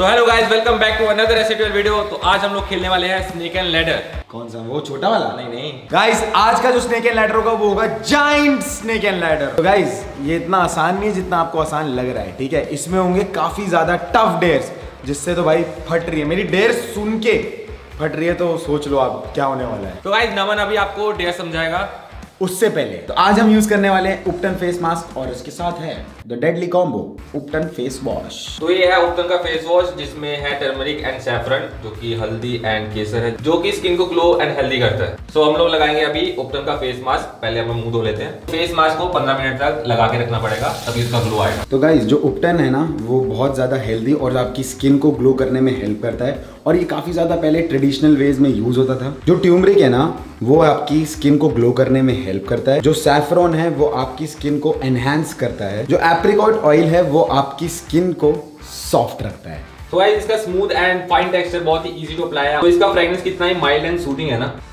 तो hello guys, welcome back to another SATL video. तो आज हम लोग खेलने वाले हैं स्नेक एंड लैडर। कौन सा, वो छोटा वाला? नहीं गाइस, आज का जो स्नेक एंड लैडर होगा वो होगा जाइंट स्नेक एंड लैडर। तो गाइस, ये इतना आसान नहीं है जितना आपको आसान लग रहा है, ठीक है। इसमें होंगे काफी ज्यादा टफ डेयर्स, जिससे तो भाई फट रही है मेरी डेयर सुन के फट रही है। तो सोच लो आप क्या होने वाला है। तो गाइस, नमन अभी आपको डेयर समझाएगा। उससे पहले तो आज हम यूज करने वाले हैं उपटन फेस मास्क और इसके साथ है the deadly combo ubtan face wash. तो ये है उपटन का फेस वॉश, जिसमें है टर्मरिक एंड सैफरन, जो कि हल्दी एंड केसर है, जो कि स्किन को ग्लो एंड हेल्दी करता है। सो हम लोग लगाएंगे अभी उपटन का फेस मास्क। पहले हम मुंह धो लेते हैं। फेस मास्क को 15 मिनट तक लगा के रखना पड़ेगा, तभी इसका ग्लो आएगा। तो गाइस, जो उपटन है ना, वो बहुत ज्यादा हेल्दी और आपकी स्किन को ग्लो करने में हेल्प करता है। और ये काफी ज्यादा पहले ट्रेडिशनल वेज में यूज होता था। जो ट्यूमरिक है ना, वो आपकी स्किन को ग्लो करने में हेल्प करता है। जो सैफरॉन है वो आपकी स्किन को एनहांस करता है। जो एप्रिकॉट ऑयल है वो आपकी स्किन को सॉफ्ट रखता है। तो गाइस, इसका स्मूथ एंड फाइन टेक्सचर बहुत ही इजी टू अप्लाई है। तो इसका फ्रेग्रेंस कितना ही माइल्ड एंड सूदिंग है ना।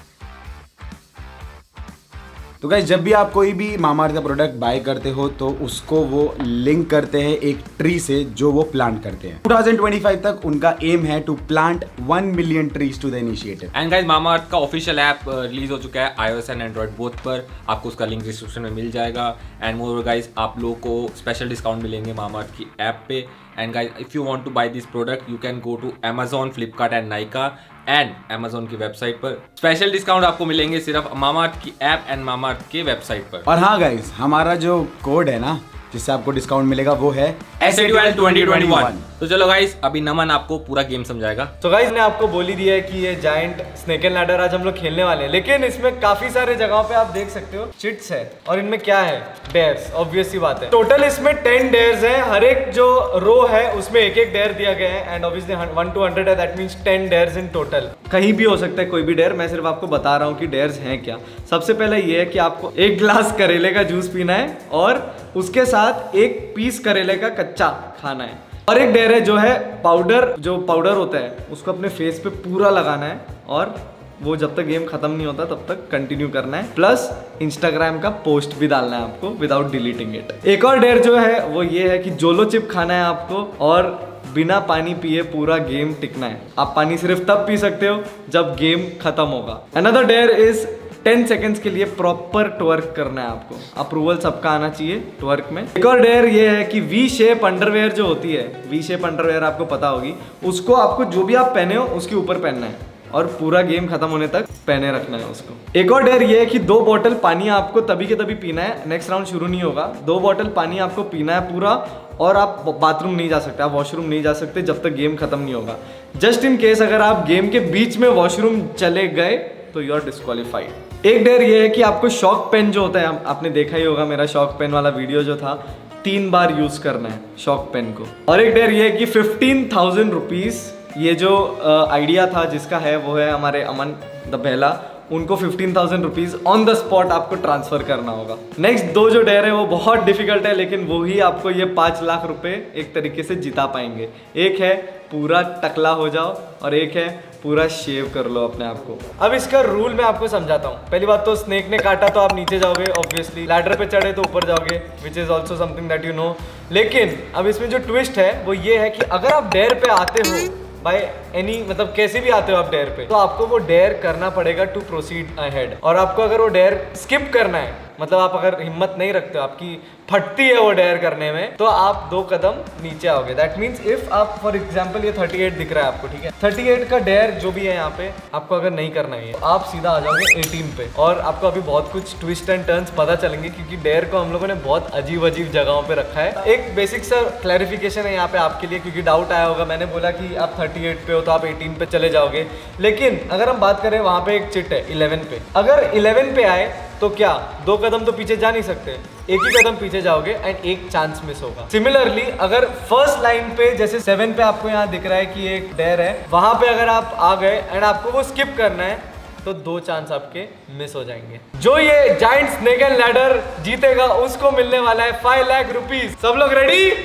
तो गाइस, जब भी आप कोई भी मामाअर्थ का प्रोडक्ट बाय करते हो तो उसको वो लिंक करते हैं एक ट्री से जो वो प्लांट करते हैं। 2025 तक उनका एम है to plant 1 million trees to the initiative. And guys, Mamaearth का ऑफिशियल ऐप रिलीज हो चुका है iOS एंड एंड्रॉइड बोथ पर। आपको उसका लिंक डिस्क्रिप्शन में मिल जाएगा। एंड मोर गाइस, आप लोगों को स्पेशल डिस्काउंट मिलेंगे मामाअर्थ की ऐप पे। And guys, if you want to buy this product you can go to Amazon, Flipkart and Nykaa and Amazon की वेबसाइट पर। स्पेशल डिस्काउंट आपको मिलेंगे सिर्फ मामाअर्थ की ऐप एंड मामाअर्थ के वेबसाइट पर। और हाँ गाइस, हमारा जो कोड है ना जिससे आपको डिस्काउंट मिलेगा वो है SATL 2021। तो चलो गाइस, अभी नमन आपको पूरा गेम समझाएगा। तो गाइस, ने आपको बोल ही दिया है कि ये जायंट स्नेक एंड लैडर आज हम लोग खेलने वाले हैं। लेकिन इसमें काफी सारे जगहों पे आप देख सकते हो चिट्स है। और इनमें क्या है? डेयर्स। ऑब्वियस सी बात है। टोटल इसमें 10 डेयर्स हैं। हर एक जो रो है उसमें एक एक डेयर दिया गया है। एंड ऑब्वियसली 1 to 100 है, that means 10 dares in total. कहीं भी हो सकता है कोई भी डेयर। मैं सिर्फ आपको बता रहा हूँ कि डेयर्स हैं क्या। सबसे पहले ये है कि आपको 1 ग्लास करेले का जूस पीना है और उसके साथ 1 पीस करेले का कच्चा खाना है। और एक डेयर है जो है पाउडर, जो पाउडर होता है उसको अपने फेस पे पूरा लगाना है और वो जब तक गेम खत्म नहीं होता तब तक कंटिन्यू करना है। प्लस इंस्टाग्राम का पोस्ट भी डालना है आपको विदाउट डिलीटिंग इट। एक और डेयर जो है वो ये है कि जोलो चिप खाना है आपको और बिना पानी पिए पूरा गेम टिकना है। आप पानी सिर्फ तब पी सकते हो जब गेम खत्म होगा। अनदर डेयर इज 10 सेकेंड्स के लिए प्रॉपर ट्वर्क करना है आपको। अप्रूवल सबका आना चाहिए ट्वर्क में। एक और डेयर ये है कि वी शेप अंडरवेयर जो होती है, वी शेप अंडरवेयर आपको पता होगी, उसको आपको जो भी आप पहने हो उसके ऊपर पहनना है और पूरा गेम खत्म होने तक पहने रखना है उसको। एक और डेयर ये है कि 2 बॉटल पानी आपको तभी के तभी पीना है। नेक्स्ट राउंड शुरू नहीं होगा। 2 बॉटल पानी आपको पीना है पूरा और आप बाथरूम नहीं जा सकते, आप वॉशरूम नहीं जा सकते जब तक गेम खत्म नहीं होगा। जस्ट इन केस अगर आप गेम के बीच में वॉशरूम चले गए तो यू आर डिस्क्वालीफाइड। एक डेयर ये है कि आपको शॉक पेन जो होता है, आपने देखा ही होगा मेरा शॉक पेन वाला वीडियो जो था, 3 बार यूज करना है शॉक पेन को। और एक डेयर ये है कि 15,000 रुपीज, ये जो आइडिया था जिसका है वो है हमारे अमन द बेला, उनको 15,000 रुपीज ऑन द स्पॉट आपको ट्रांसफर करना होगा। नेक्स्ट 2 जो डेयर है वो बहुत डिफिकल्ट है, लेकिन वो ही आपको ये 5 लाख रुपए एक तरीके से जिता पाएंगे। एक है पूरा टकला हो जाओ और एक है पूरा शेव कर लो अपने आप को। अब इसका रूल मैं आपको समझाता हूँ। पहली बात तो स्नेक ने काटा तो आप नीचे जाओगे ऑब्वियसली, लैडर पे चढ़े तो ऊपर जाओगे, which is also something that you know. लेकिन अब इसमें जो ट्विस्ट है वो ये है कि अगर आप डेयर पे आते हो बाय एनी, मतलब कैसे भी आते हो आप डेयर पे, तो आपको वो डेयर करना पड़ेगा टू प्रोसीड अहेड। और आपको अगर वो डेयर स्किप करना है, मतलब आप अगर हिम्मत नहीं रखते हो, आपकी फटती है वो डेयर करने में, तो आप 2 कदम नीचे आओगे। दैट मीन्स इफ आप फॉर एग्जाम्पल ये 38 दिख रहा है आपको, ठीक है, 38 का डेयर जो भी है यहाँ पे आपको अगर नहीं करना है तो आप सीधा आ जाओगे 18 पे। और आपको अभी बहुत कुछ ट्विस्ट एंड टर्न्स पता चलेंगे क्योंकि डेयर को हम लोगों ने बहुत अजीब अजीब जगहों पे रखा है। एक बेसिक सा क्लैरिफिकेशन है यहाँ पे आपके लिए, क्योंकि डाउट आया होगा। मैंने बोला कि आप 38 पे हो तो आप 18 पे चले जाओगे, लेकिन अगर हम बात करें वहाँ पे एक चिट है 11 पे। अगर 11 पे आए तो क्या 2 कदम तो पीछे जा नहीं सकते, एक ही कदम पीछे जाओगे एंड एक चांस मिस होगा। सिमिलरली अगर फर्स्ट लाइन पे जैसे 7 पे आपको यहाँ दिख रहा है कि एक डेयर है, वहां पे अगर आप आ गए एंड आपको वो स्किप करना है तो 2 चांस आपके मिस हो जाएंगे। जो ये जायंट स्नेक एंड लैडर जीतेगा उसको मिलने वाला है 5 लाख रुपीज। सब लोग रेडी?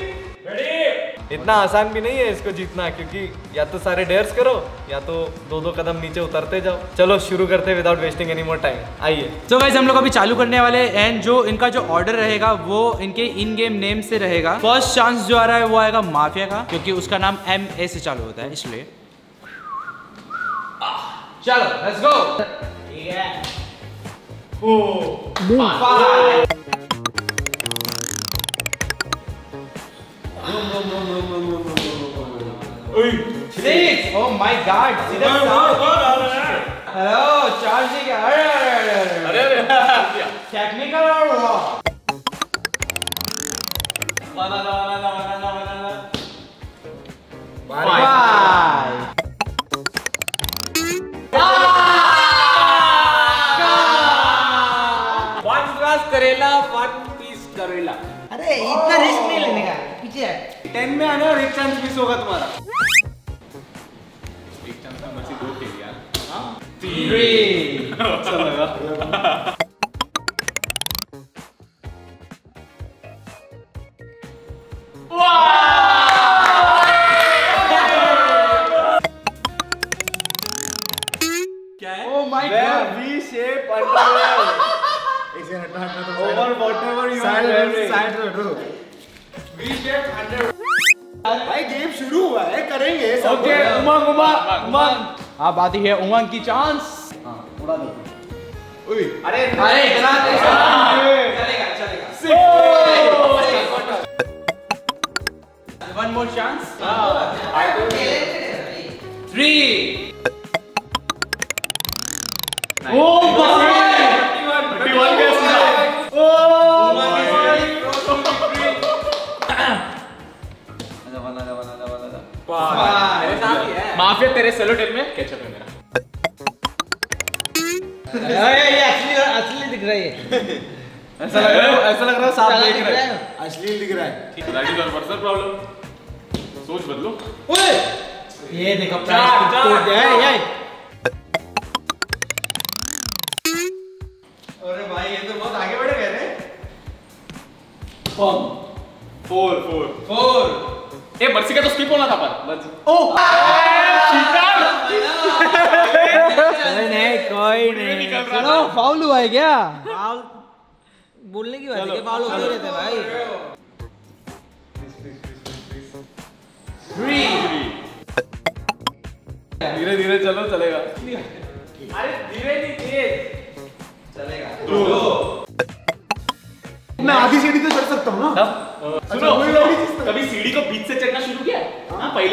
इतना आसान भी नहीं है इसको जीतना, क्योंकि या तो सारे डेयर्स करो या तो 2-2 कदम नीचे उतरते जाओ। चलो शुरू करते हैं without wasting any more time, आइए। तो गाइस हम लोग अभी चालू करने वाले एंड जो इनका जो ऑर्डर रहेगा वो इनके इन गेम नेम से रहेगा। फर्स्ट चांस जो आ रहा है वो आएगा माफिया का, क्योंकि उसका नाम MA से चालू होता है इसलिए। चलो let's go. Six! Oh my God! Hello charge ही क्या? अरे टेक्निकल और करेला 1 पीस करेला। अरे इतना रिस्क नहीं लेने का, पीछे है। 10 में आने और एक चांस मिस होगा तुम्हारा। एक चांस का मर्सी 2 खेल यार। 3 चलेगा। क्या है? Oh my God! V shape underwear. Over whatever you are wearing. V shape underwear. भाई गेम शुरू हुआ है, करेंगे। ओके, उमंग। अब आती है उमंग की चांस। उड़ा दो। अरे इतना चलेगा। 1 more chance. 3. माफिया तेरे सेलो टेप में केचप है मेरा। ये असली दिख रही है। ऐसा लग रहा है साफ देख रहे हैं। अश्लील दिख रहा है। That is our personal problem. सोच बदलो। ये देखो प्राइस तोड़ दिया है ये। अरे भाई ये तो बहुत आगे बढ़ गए रे। 4 ए बर्सी का तो स्किप होना था पर। नहीं कोई नहीं। चलो फाउल हुआ है क्या? फाउल बोलने की बात है कि फाउल होते रहते भाई। 3 धीरे चलो, चलेगा। अरे धीरे नहीं तेज चलेगा। 2 मैं आधी सीढ़ी तो चढ़ सकता हूँ ना। सुनो, कभी सीढ़ी को बीच से चढ़ना शुरू किया? हाँ पहले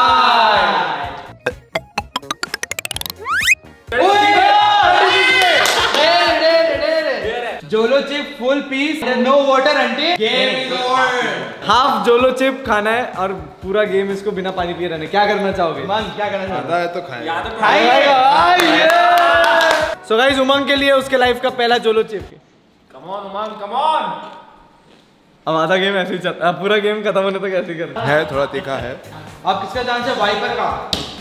Jolo chip full piece, no water until game is over. Half Jolo chip खाना है और पूरा गेम इसको बिना पानी पिए रहना। क्या करना चाहोगे? मन क्या करना चाहते आधा है तो खाएं। या तो सो गाइस उमंग के लिए उसके लाइफ का पहला Jolo chip. Come on Umang, come on. अब आधा गेम ऐसे ही चलता है, पूरा गेम खत्म होने तक ऐसे ही करना है, थोड़ा तीखा है। अब किसका चांस है? वाइपर का।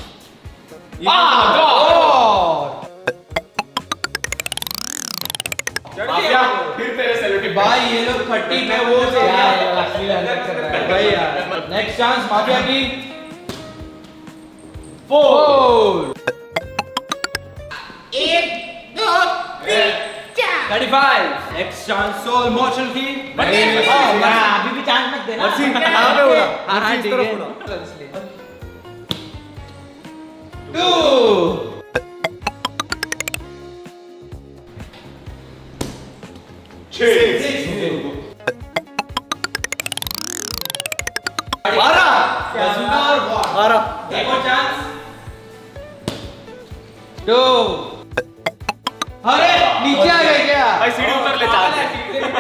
फिर तेरे सेलो टेप। भाई ये लोग 30 में वो से भाई यार। नेक्स्ट चांस माफिया की 4 1 2 3 35। नेक्स्ट चांस सोल मोशन की। अभी भी चांस मत देना। अर्शी कहां पे उड़ा? हां इस ठीक तरफ है। उड़ा। 2 एक और चांस। 2 अरे नीचे आ गए क्या? भाई सीढ़ी उतर ले चाल से।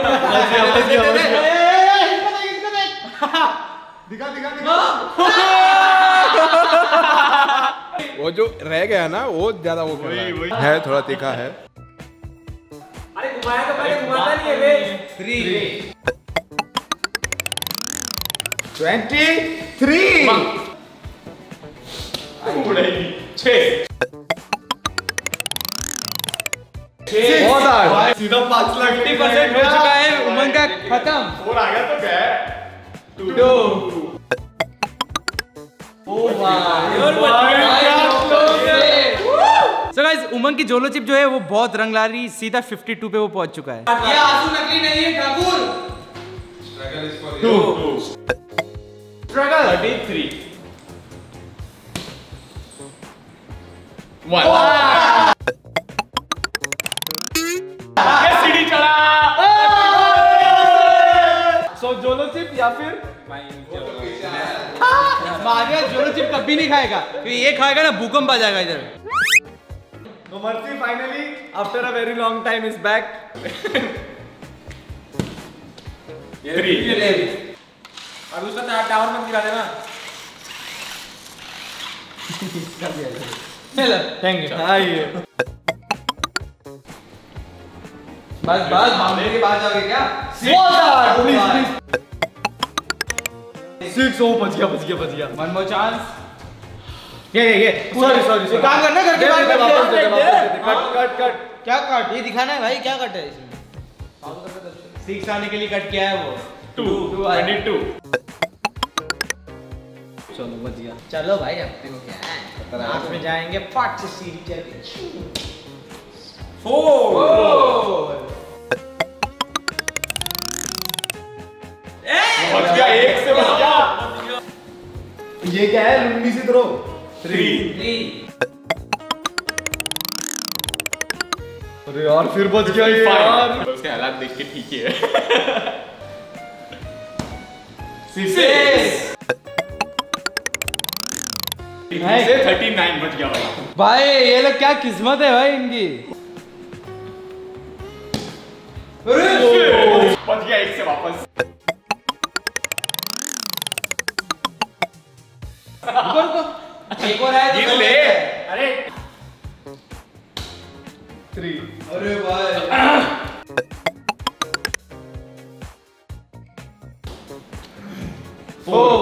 वो जो रह गया ना वो ज्यादा वो कर रहा है, थोड़ा तीखा है। अरे घुमाया तो पहले घुमाता नहीं है बे। 3 23 उड़ेगी 6 बहुत हार्ड। सीधा 5 लाख 50% हो चुका है उमंग का खत्म। और आ गया तो क्या है? 2 So guys, उमंग की जोलो चिप जो है वो बहुत रंग ला रही, सीधा 52 पे वो पहुंच चुका है। ये आंसू नकली नहीं है Thakur. Struggle is for you. 33. 1. ये सीढ़ी चढ़ा। So जोलो चिप या फिर मारिया जोलो चिप कभी नहीं खाएगा, क्योंकि ये खाएगा ना भूकंप आ जाएगा इधर। So Mercy finally after a very long time is back. 3. अब उसका टावर मत गिरा देना। Thank you. हाँ ये बस मामले के बाद जाओगे क्या? 6 ओ बच गया। One more chance। ये सॉरी काम करना घर के बाहर कट क्या कट? ये दिखाना है भाई क्या कट है इसमें? 6 आने के लिए कट किया है वो। 22 चलो बच गया। चलो भाई अपने को क्या है? रात में जाएंगे फट से सीढ़ी चढ़ 4 बच गया, 1 से बच गया। ये क्या है? लुंगी से थ्रो 3। अरे यार फिर बच गया ये यार। उसके हालात देख के ठीक है। 6 से 39 बच गया भाई। भाई ये लोग क्या किस्मत है भाई इनकी। बच गया 1 से वापस। एक और है गिन ले। अरे 3 अरे भाई 4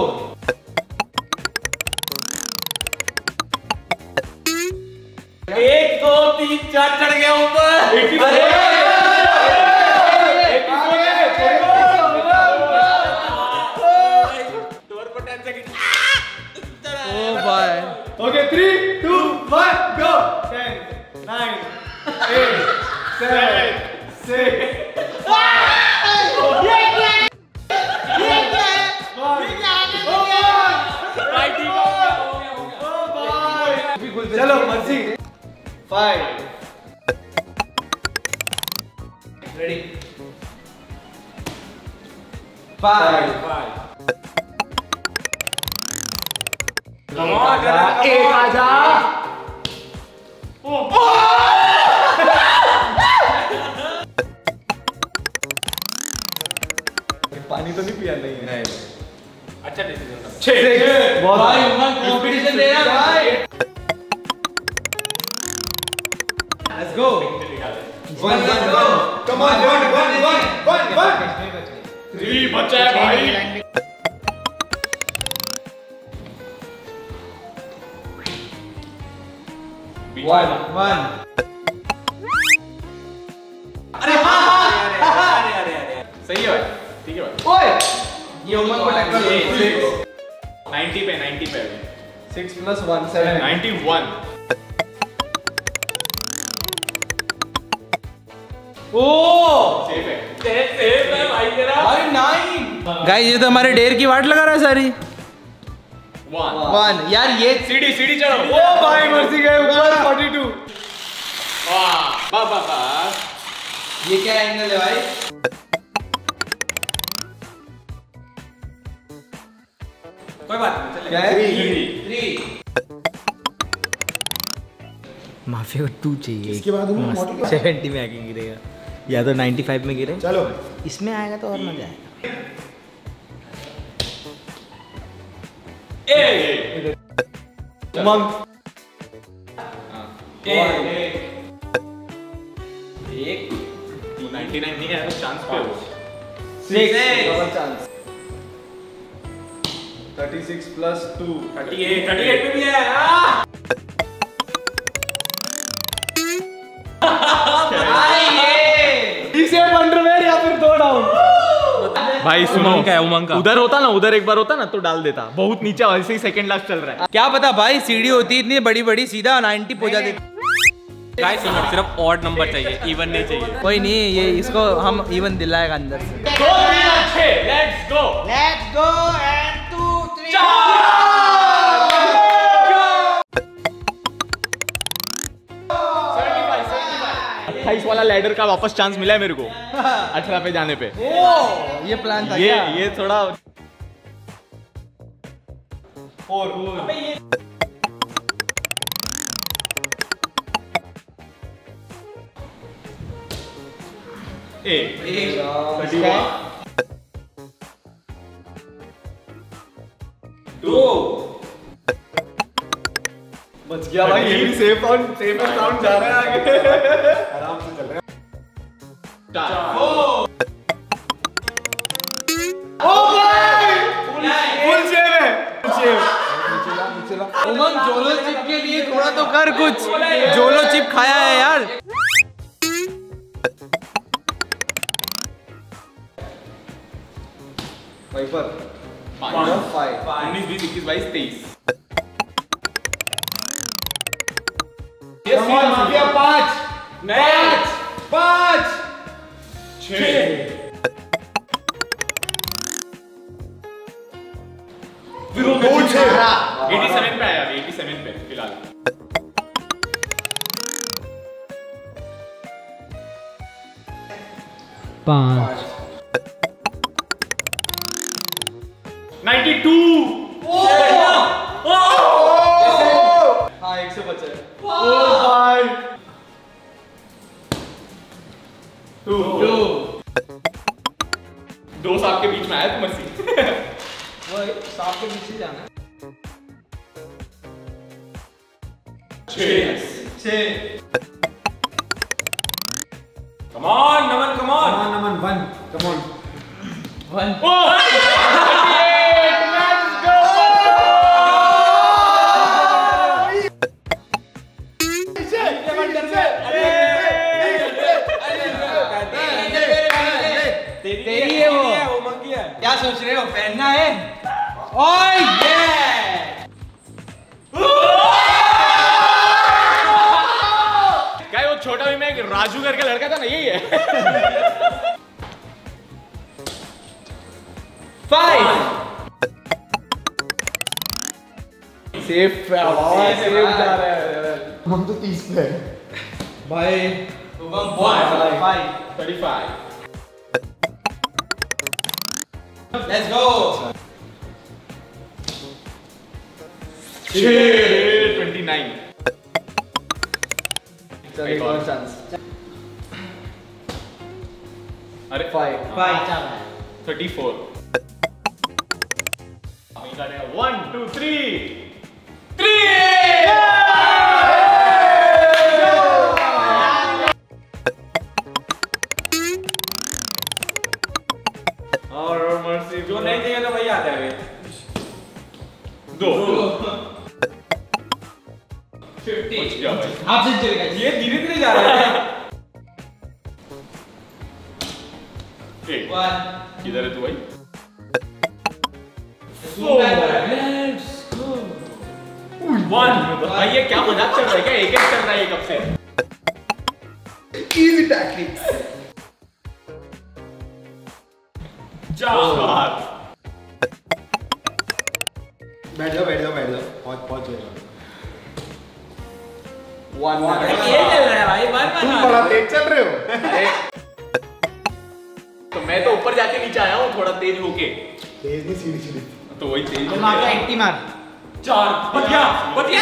1 2 3 4 चढ़ गया ऊपर। Okay, 3, 2, 1, go. 10, 9, 8, 7, 6, 5. चलो मर्जी 5 रेडी 5 एक आजा पानी तो नहीं पिया नहीं अच्छा डिसीजन था। 6 बहुत भाई उमंग कंपटीशन दे रहा है भाई। Let's go. 1 go come on 1 3 बचा है भाई। 1 अरे सही है भाई, ठीक है भाई। ओए ये उमंग को टक्कर दे। 90 पे अभी। 6 plus 1 7 91। ओ सेफ है भाई तेरा। भाई 9। गाइस ये तो हमारे डेर की वाट लगा रहा है सारी। 1 यार ये सीढ़ी चढ़ो। ओ भाई मर्सी गए ऊपर 42 वाह। ये क्या एंगल है भाई? कोई बात नहीं, चलेगा। क्या है 3 माफिया को 2 चाहिए। इसके बाद हम मॉडल 70 में आके गिरेगा या तो 95 में गिरे। चलो इसमें आएगा तो और मजा आएगा। उमंग 99 नहीं है तो चांस पे हो। 6 डबल चांस 36 plus 2 38 पे भी है। इसे अंडरवेयर या फिर 2 डाउन भाई सुनो, उमंग का है, उमंग का। उधर होता ना, उधर एक बार होता ना तो डाल देता। बहुत नीचे वैसे ही सेकंड लास्ट चल रहा है। क्या पता भाई, सीढ़ी होती इतनी बड़ी बड़ी, सीधा 90 पहुंचा देती। गाइस सिर्फ ऑड नंबर चाहिए, इवन नहीं चाहिए। कोई नहीं, ये इसको हम इवन दिलाएगा अंदर से। 2 3 6 let's go. Let's go and 2 3 28 वाला लैडर का वापस चांस मिला है मेरे को 18 पे जाने पे। ये प्लान था ये क्या? ये थोड़ा बच गया भाई। ये भी सेफ साउंड जा रहा है आगे। आराम से चल रहा है। फुल सेव है। उमंग जोलो चिप के लिए थोड़ा तो कर कुछ। जोलो चिप खाया है यार। वाइपर 19 20 21 22 23 माफिया 5 5 6 87 पे आया, 87 पे फिलहाल। 5 92 हाँ, एक से बचा है। 2 सांप के बीच में आया तुम वो सांप के पीछे जाना है। 6 come on Naman, come on. Naman 1 come on. तेरी है वो मंकी है। क्या सोच रहे हो, पहनना है? ओए ये क्या वो छोटा भी मैं राजू करके लड़का था ना, यही है। 5 सेफ जा रहा है। हम तो 30 पे हैं भाई 35 लेट्स गो। 29 चल एक और चांस। अरे 5 34 1 2 3 और मर्सी जो नहीं चाहिए तो वही आता है। 2 50 भाई। आपसे चलेगा। ये धीरे धीरे जा रहा है। 1 किधर है तू भाई? Let's go. 1 भाई ये क्या मजाक चल रहा है क्या? एक चल रहा है ये कब से? Easy tactics. 4 बैठ जाओ पहुंच जाएगा। 1 ये चल रहा है भाई, तुम बड़ा तेज चल रहे हो। तो मैं तो ऊपर जाके नीचे आया हूँ थोड़ा तेज होके। तेज नहीं, सीढ़ी तो वही तेज तुम आके 80 मार। 4 बतिया बतिया।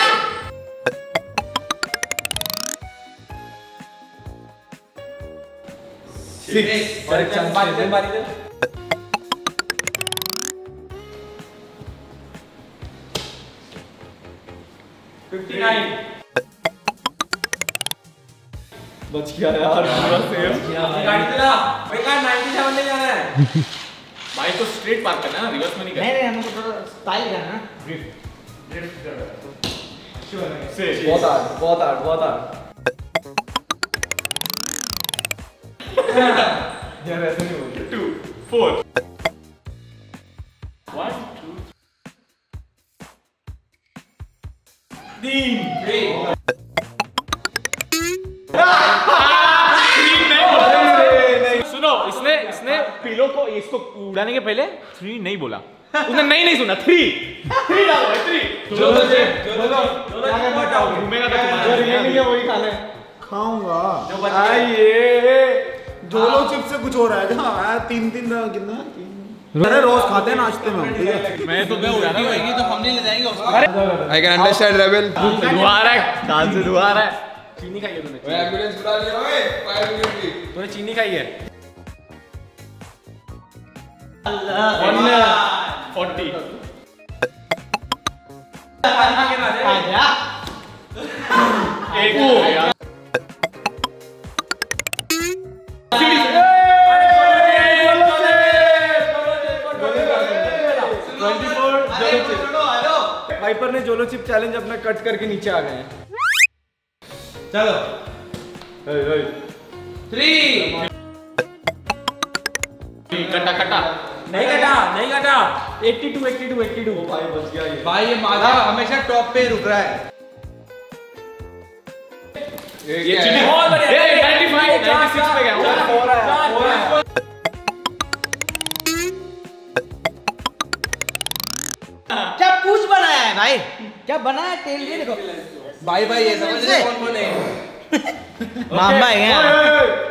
6 और एक चांस बारी दे। 59 बच गया यार पूरा सेफ। गाड़ी चला भाई, का 97 ले जाना है। भाई तो स्ट्रेट पार्क करना है, रिवर्स में नहीं करना। नहीं हमको थोड़ा स्टाइल करना है। बहुत हार्ड यार ऐसे नहीं होगा। 2 4 सुनो, इसने पिलो को इसको उड़ाने के पहले 3 नहीं बोला, उसने नहीं सुना। 3 डालो, 3 जो घूमेगा तो वही खा ले। खाऊंगा जो आइए जोलो चिप्स से कुछ हो रहा है क्या? 3 कितना अरे रोज खाते हैं नाश्ते में हम, ठीक है? मैं तो उड़ाना होगी तो हम नहीं ले जाएंगे उसको। I can understand rebel. दुआ रहा है, दाल से दुआ रहा है। चीनी खाई है तूने? एम्बुलेंस बुला लिया ओए, फायर ब्रिगेड की। तूने चीनी खाई है? 140 एक हो गया। वाइपर ने जोलो चिप चैलेंज अपना कट करके नीचे आ गए हैं। चलो 3 कटा नहीं कटा 82 भाई बच गया ये। भाई ये माधा हमेशा टॉप पे रुक रहा है। ये चीनी बहुत बढ़िया। 95 96 पे गया। क्या पूछ बनाया है भाई? क्या बनाया है? टेल ये देखो भाई ये समझ रहे कौन है? मामा है क्या?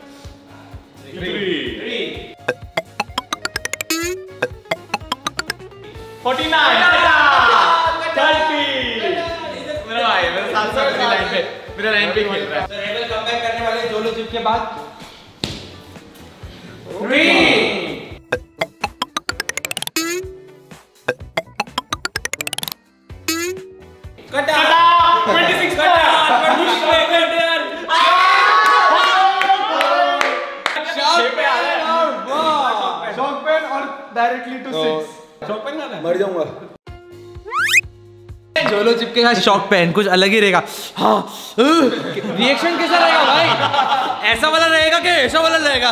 49 मेरा भाई मेरे साथ साथ लाइन पे मेरा लाइन पे खेल रहा है। तो रेबल कमबैक करने वाले जोलो चिप के बाद 3 कटा 26 शॉक पेन और डायरेक्टली टू 6 शॉक पेन खाना है। मर जाऊंगा। जोलो चिप के साथ शॉक पेन कुछ अलग ही रहेगा। हाँ रिएक्शन कैसा रहेगा भाई? ऐसा वाला रहेगा कि ऐसा वाला रहेगा?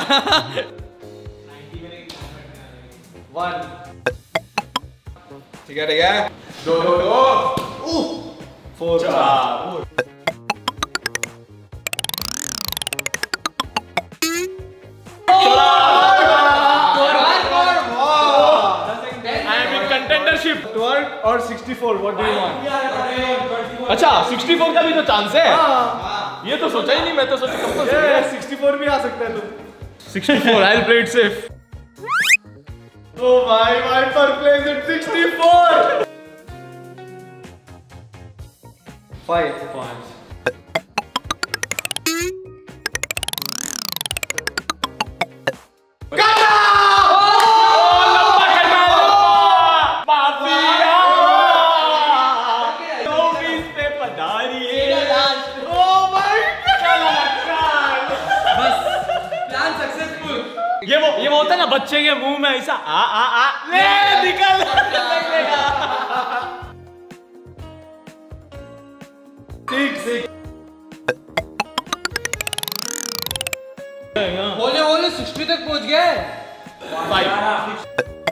1 ठीक है 2 4 4 कंटेंडरशिप 12 और 64 व्हाट डू यू वांट? अच्छा 64 का भी तो चांस है। ये तो सोचा ही नहीं, मैं तो सोचा कंपल्सरी 64 भी आ सकता है। तो 64 I will play it safe. ओ भाई वाइपर प्लेज इट 64 5 ये वो होता है ना बच्चे के मुंह में ऐसा आ ले निकल ठीक बोले 60 तक पहुंच गए। 5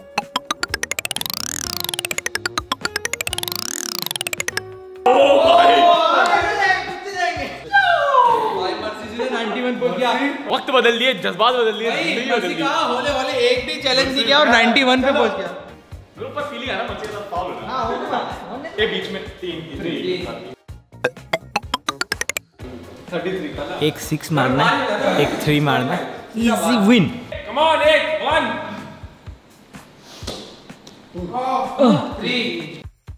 वक्त बदल दिए, जज्बात बदल दिए, जिंदगी बदल दी। होले एक भी चैलेंज नहीं किया और 91 पे पहुंच गया। ग्रुप पर फीलिंग है ना मचे साथ फाउल है ना। ये बीच में 3 33 एक 6 मारना, एक 3 मारना, इजी विन। कम ऑन 1 3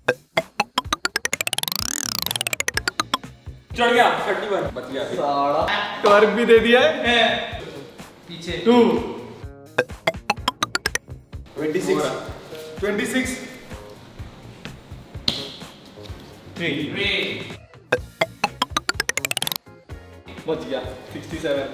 चढ़ गया 31 बच गया। टर्क भी दे दिया है पीछे 2 26 3 बच गया 67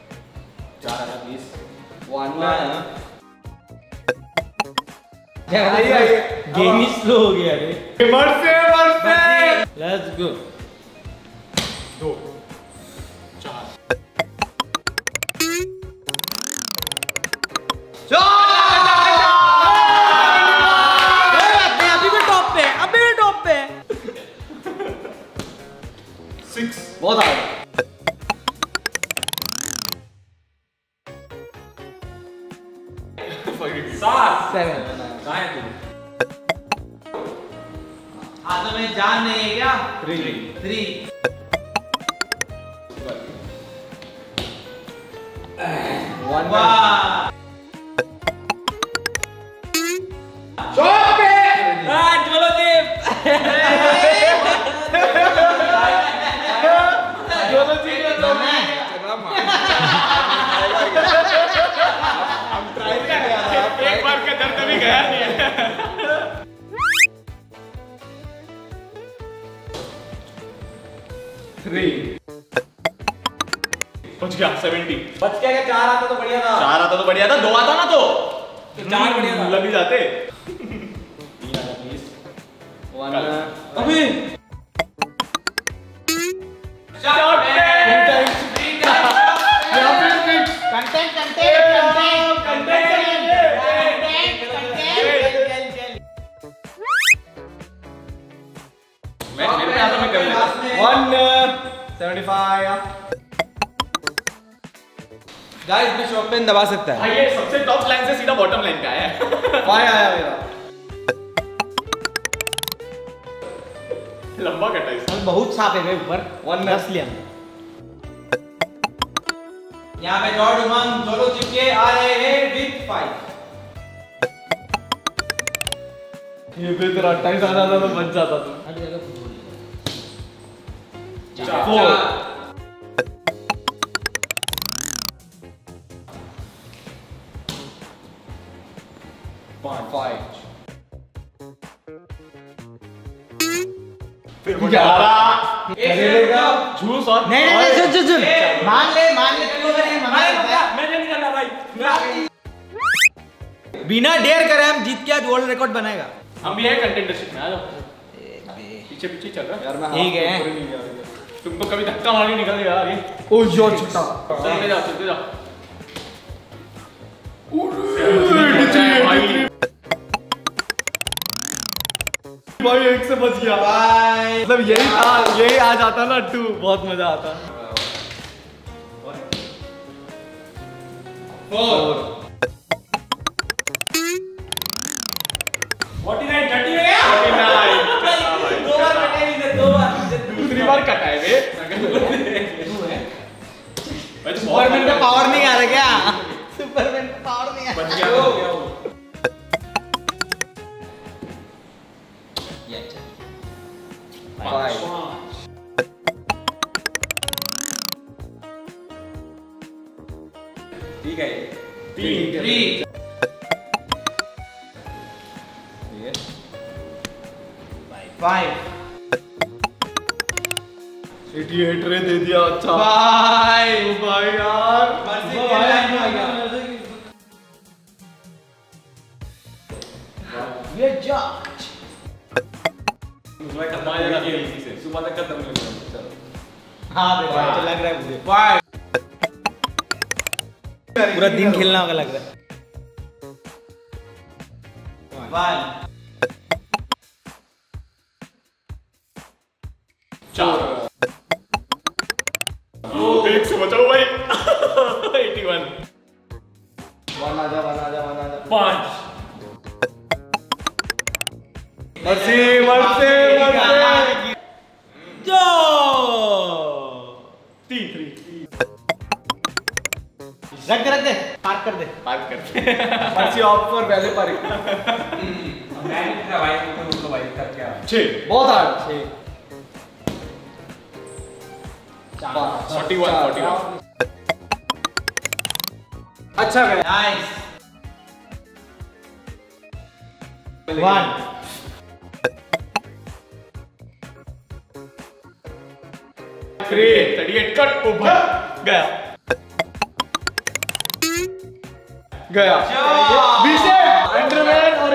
गेम ही स्लो हो गया रे। मरते लेट्स गो। 2 4 अभी भी टॉप पे, अभी भी टॉप पे। 6 बहुत आगे। 7 7 कहाँ है तू? हाथों में जान नहीं है क्या? 3 1 वाह चलो दीप। एक बार का दर्द अभी गया नहीं है। 3 बच गया 70। बच गया क्या? 4 आता तो बढ़िया था। 4 आता तो बढ़िया था, 2 आता ना तो 4 बढ़िया था। लग ही जाते। 1 अभी मेरे पे आता मैं कर लेता। 175 गाइस भी शॉप पे दबा सकता है। भाई ये सबसे टॉप लाइन से सीधा बॉटम लाइन का है। 5 आया मेरा। लंबा कटा इसका। बहुत सांप है मेरे ऊपर। 1 लिया यहाँ पे जॉर्ज उमंग दोनों चिपके आ रहे हैं विद 5। ये भी तेरा 28 आ जाता तो बच जाता तू। 4 5 फिर 11 जूस और नहीं नहीं सुन सुन सुन मान ले तू अगर ये मना करता है मैं नहीं करना भाई। बिना डेयर करे हम जीत के आज वर्ल्ड रिकॉर्ड बनाएगा। हम भी है कंटेंडरशिप में। आ जाओ पीछे पीछे चल रहा यार मैं ठीक है। हाथ ऊपर ही नहीं गया। तुमको कभी धक्का मार के निकल गया यार ये। ओ यार छोटा चलते जाओ चलते जाओ। भाई एक से बच गया। मतलब यही था, यही आ जाता ना 2 बहुत मजा आता। 4 49 30 में गया। 49 दो बार कटा है इधर, 2 बार। दूसरी बार कटा है बे। भाई तो बहुत सुपरमैन का पावर नहीं आ रहा क्या? सुपरमैन का पावर नहीं आ रहा। बच गया वो। ये अच्छा 5 ठीक है। 3 5 88 रे दे दिया। अच्छा भाई ओ भाई यार ये जॉर्ज मुझे खत्म हो जाएगा इसी से। सुबह तक खत्म हो जाएगा। चलो। हाँ देखो अच्छा लग रहा है मुझे। 5 पूरा दिन खेलना होगा लग रहा है। 1 4 एक से बचाओ भाई। 81 1 आजा 1 आजा 1 आजा 5 मरसी जो 3 रख दे पार्क कर दे। पार्क करते। मरसी ऑफ फॉर वैले पर मैं नहीं था भाई, तुम उसको भाई कर क्या? 6 बहुत हार्ड 6 41 अच्छा गया। नाइस 1 38 कट ओ भाई गया गया विषय अंडरमैन और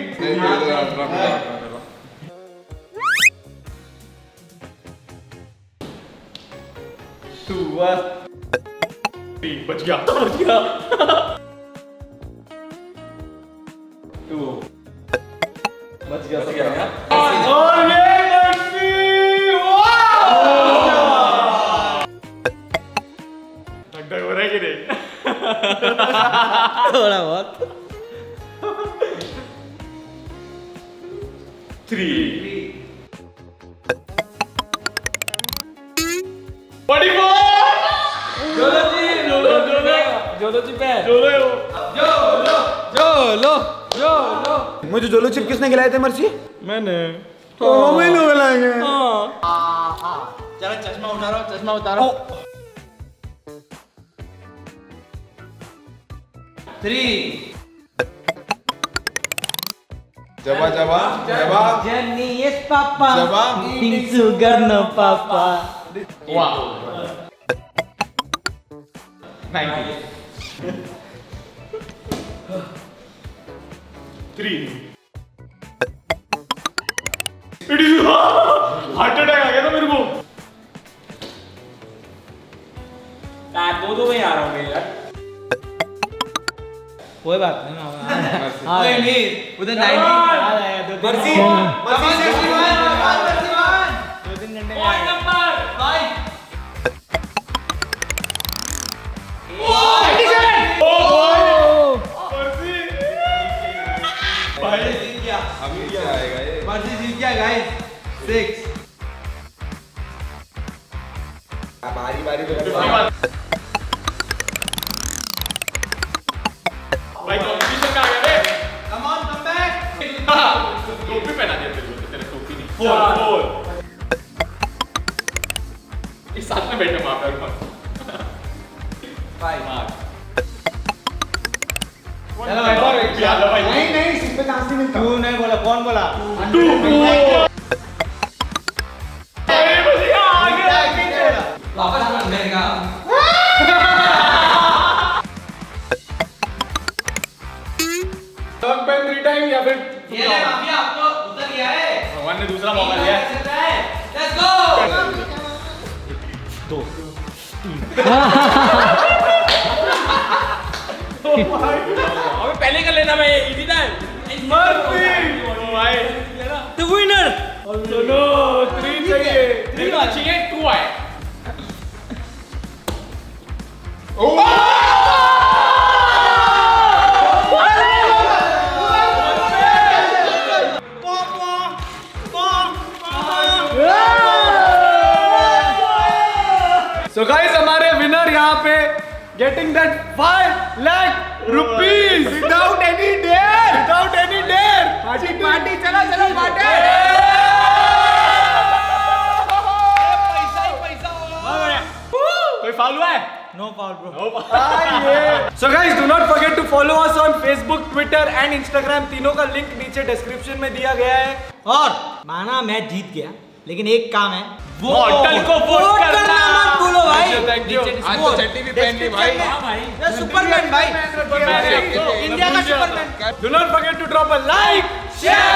3 बच गया 2 बच गया बच गया क्या? और ये मर्सी वाह थोड़ा बहुत। 44। मुझे जोलो चिप किसने खिलाए थे मर्सी? मैंने तो मम्मी लोग खिलाएंगे। चलो चश्मा उतारो, चश्मा उतारो। 3 जबा जबा जबा Johnny yes papa. जबा Eating sugar no papa. Heart attack आ गया था मेरे को। दो में आ रहा हूँ मैं यार। कोई बात नहीं मामा। कोई नहीं, उधर 90 मर्सी दो तीन घंटे में अभी क्या आएगा ये? मर्सी जीत गया गाइस। 6 बारी बारी पे भाई कंपटीशन का आ गया रे। Come on come back. टोपी पहना दिया तेरे को, तेरे टोपी नहीं। 4 इस साथ में बैठे वहां पे। 5 चलो एक और याद है भाई। नहीं सिर पे चांस नहीं मिलता। तू नहीं बोला, कौन बोला? 2 वापस बनने का। टर्न पेन 3 टाइम या फिर ये ले माफिया, आपको उतर गया है। भगवान ने दूसरा मौका दिया है। Let's go. अबे पहले कर लेना, मैं इजी था। भाई The winner. नो 3 चाहिए। 3 चाहिए, 2 आए। So guys, हमारे विनर यहाँ पे getting that 5 lakh rupees without any dare, without any dare. Party चलो चलो पार्टी। कोई फाउल हुआ है? No foul, bro. So guys, do not forget to follow us on Facebook, Twitter and Instagram. तीनों का लिंक नीचे डिस्क्रिप्शन में दिया गया है। और माना मैच जीत गया, लेकिन एक काम है, मॉडल को वोट करना मत भूलो भाई। Thank you. आज तो चट्टी भी पहन ली भाई। ये सुपरमैन भाई, इंडिया का superman. Do not forget to drop a like, share